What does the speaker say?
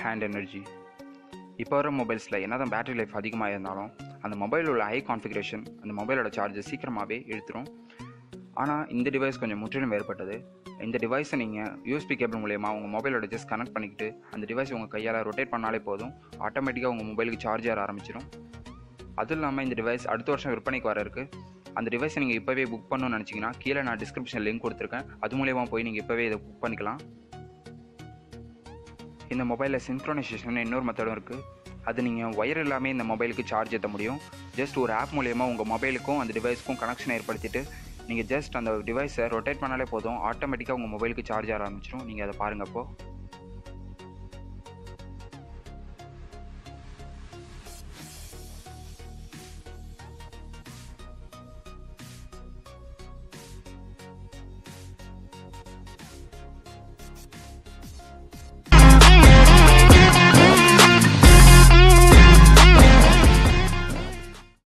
Hand energy. இப்போ வர மொபைல்ஸில் என்ன தான் பேட்டரி லைஃப் அதிகமாக இருந்தாலும் அந்த மொபைலில் உள்ள ஹை கான்ஃபிகரேஷன் அந்த மொபைலோட சார்ஜை சீக்கிரமாகவே இழுத்துரும். ஆனால் இந்த டிவைஸ் கொஞ்சம் முற்றிலும் வேறுபட்டது. இந்த டிவைஸை நீங்கள் யூஎஸ்பி கேபிள் மூலயமா உங்கள் மொபைலோட ஜஸ்ட் கனெக்ட் பண்ணிக்கிட்டு அந்த டிவைஸ் உங்கள் கையால் ரொட்டேட் பண்ணாலே போதும், ஆட்டோமேட்டிக்காக உங்கள் மொபைலுக்கு சார்ஜ் ஏற ஆரம்பிச்சிடும். அதுவும் இல்லாமல் இந்த டிவைஸ் அடுத்த வருஷம் விற்பனைக்கு வர இருக்குது. அந்த டிவைஸை நீங்கள் இப்போவே புக் பண்ணணும்னு நினச்சிங்கன்னா கீழே நான் டிஸ்கிரிப்ஷன் லிங்க் கொடுத்துருக்கேன், அது மூலயமா போய் நீங்கள் இப்போவே இதை புக் பண்ணிக்கலாம். இந்த மொபைலில் சின்க்ரோனைசேஷன் இன்னொரு மெத்தடும் இருக்குது. அது நீங்கள் ஒயர் இல்லாமல் இந்த மொபைலுக்கு சார்ஜ் ஏற்ற முடியும். ஜஸ்ட் ஒரு ஆப் மூலயமா உங்கள் மொபைலுக்கும் அந்த டிவைஸுக்கும் கனெக்ஷன் ஏற்படுத்திட்டு நீங்கள் ஜஸ்ட் அந்த டிவைஸை ரொட்டேட் பண்ணாலே போதும், ஆட்டோமேட்டிக்காக உங்கள் மொபைலுக்கு சார்ஜ் ஆரம்பிச்சிடும். நீங்கள் அதை பாருங்கள். அப்போது